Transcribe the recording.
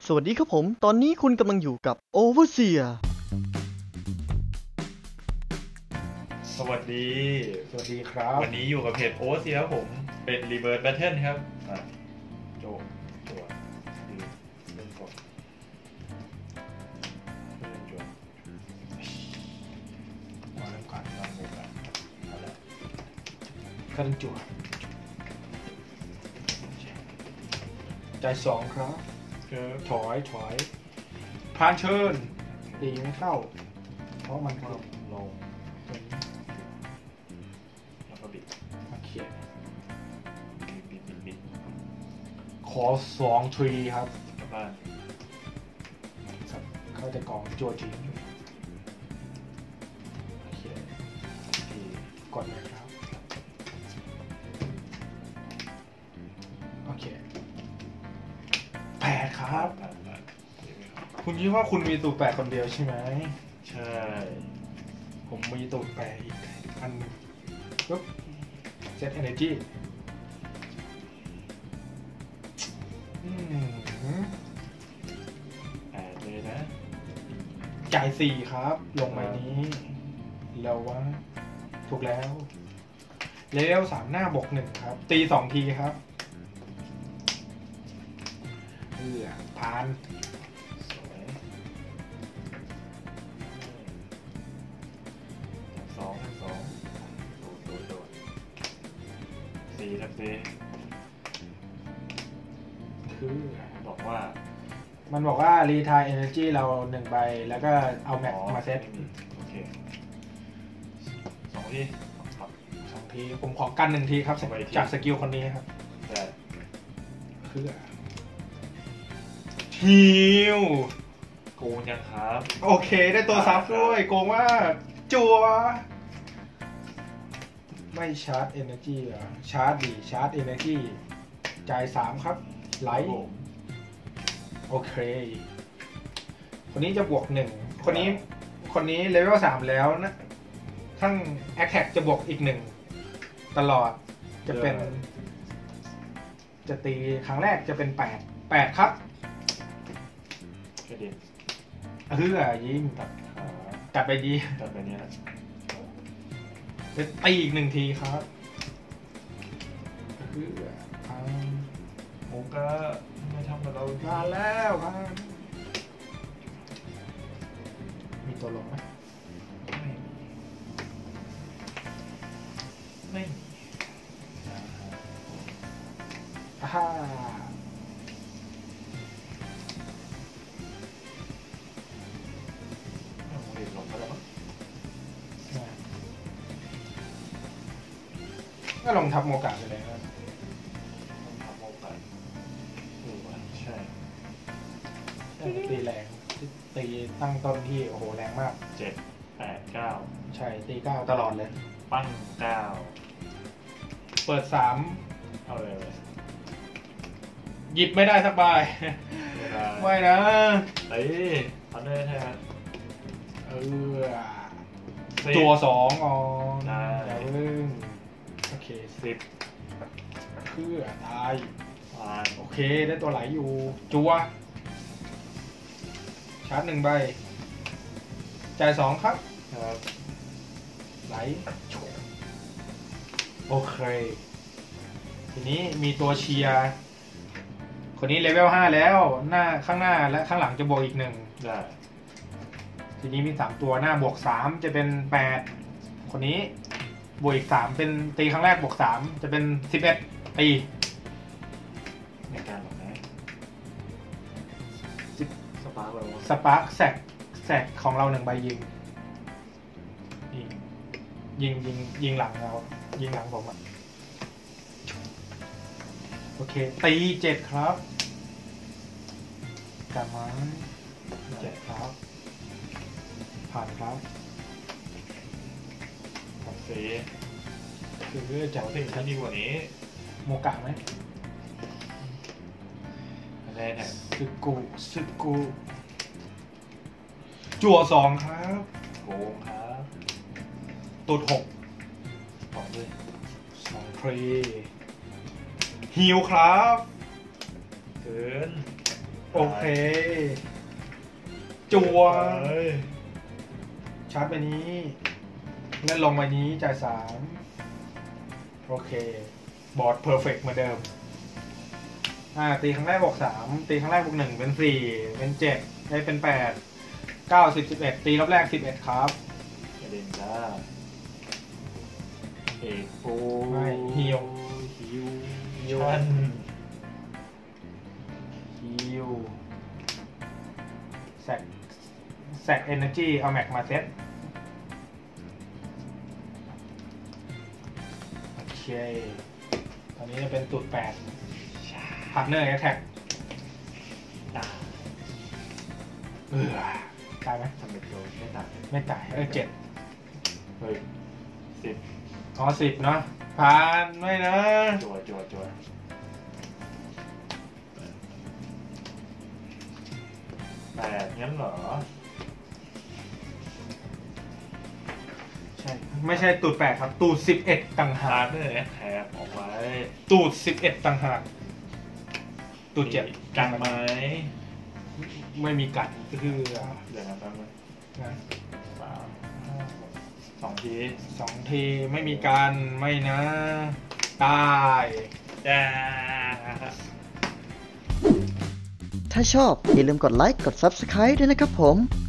สวัสดีครับผมตอนนี้คุณกำลังอยู่กับ Overseer สวัสดีครับวันนี้อยู่กับเพจโอเวอร์เซียครับผมเป็นรีเวิร์สแบทเทิลครับโจตัวเล่นก่อนเล่นจวมาเริ่มก่อนวางโมกันเอาละคันจั่วใจสองครับถอยพานเชิญตีไม่เข้าเพราะมันคือลงตัวนี้แล้วก็บิดมาเขียนบิดขอ2 ทรีครับกลับบ้านครับเข้าแต่กล่องจั่วทิ้งมาเขียนที่กดเลยครับโอเคแปดครับผ่านคุณคิดว่าคุณมีตูดแปดคนเดียวใช่ไหมใช่ผมมีตูดแปดอีกอันหนึ่งปุ๊บเซตเอเนจีเลยนะจ่าย4ครับ ลงใบนี้แล้วว่าถูกแล้วเลเวล3หน้าบวก1ครับ ตี2 ทีครับผ่านสวยสองโดดสี่ทับสี่คือบอกว่ามันบอกว่ารีทายเอเนจีเรา1 ใบ แล้วก็เอาแม็กมาเซตโอเคสองที่ครับ 2 ทีผมขอกัน1 ทีครับสองใบทีจากสกิลคนนี้ครับแต่คือฮิวโกงยังครับโอเคได้ตัวซับด้วยโกงมากจัวไม่ชาร์จ Energy เหรอชาร์จดีชาร์จ Energy จ่าย3ครับไหลโอเคคนนี้จะบวก1คนนี้เลเวล3แล้วนะทั้ง Attack จะบวกอีก1ตลอดจะเป็นจะตีครั้งแรกจะเป็น8ครับกระเด็นยิ้มตัดขาตัดไปดีตัดไปเนี้ยจะตีอีก1 ทีครับพังโมก้าไม่ทำกับเรามาแล้วพังมีตัวลงไหมไม่ฮ่าเด็กลงไปแล้วมั้งก็ลงทับโมกะไปเลยครับต้องทำโมกันใช่ตีแรงตีตั้งต้นที่โอ้โหแรงมาก 7 8 9 ใช่ตี9ตลอดเลยปั้ง9 เปิดเอาเลย 3หยิบไม่ได้สักใบไม่นะเฮ้ยทำได้แท้ตัว2อ๋อได้อย่าเพิ่งโอเค 10 เพื่อตายผ่านโอเคได้ตัวไหลอยู่จัวชาร์จ1 ใบจ่าย2ครับครับไหลโอเคทีนี้มีตัวเชียร์คนนี้เลเวล5แล้วหน้าข้างหน้าและข้างหลังจะบวกอีก1 ได้ทีนี้มี3ตัวหน้าบวก3จะเป็น8คนนี้บวกอีก3เป็นตีครั้งแรกบวก3จะเป็น11ตีในการหรอกนะสปาร์กเราสปาร์คแสกของเรา1 ใบยิงหลังเรายิงหลังผมอ่ะโอเคตี7ครับกลับมา7ครับผ่านครับของเซ่คือจะสิ่งที่ดีกว่านี้โมกะไหมแน่แน่สึกูจั่ว2ครับโกงครับตูด6 ของด้วย 2 ทรีฮิวครับเกินโอโอเค จัวเฮ้ยชาร์จไปนี้เล่นลงไปนี้จ่าย3โอเค บอร์ดเพอร์เฟกต์เหมือนเดิมตีครั้งแรกบวก3ตีครั้งแรกบวก1เป็น4เป็น7ได้เป็น8 9 10 11ตีรอบแรก11ครับกระเด็นจ้าเอกโฟไม่ฮิวชั่นฮิวแซกเอเนอร์จีเอาแม็กมาเซ็ตโอเคตอนนี้จะเป็นตูด8พาร์ทเนอร์แอทแทกตายตายไหมทำเป็นโดนไม่ตายไม่ตาย7 เฮ้ย10 10เนาะผ่านไม่นะจัว8งั้นเหรอใช่ไม่ใช่ตูด8ครับตูด11ต่างหาฮาก ร์ดเนี่ยแถบออกไว้ตูด11ต่างหากตูด7 กันไหมไม่มีกัดก็คือเดี๋ยวนะแป๊บนึงนะ 2 ที 2 ทีไม่มีการไม่นะตายจ้าถ้าชอบอย่าลืมกดไลค์กด Subscribe ด้วยนะครับผม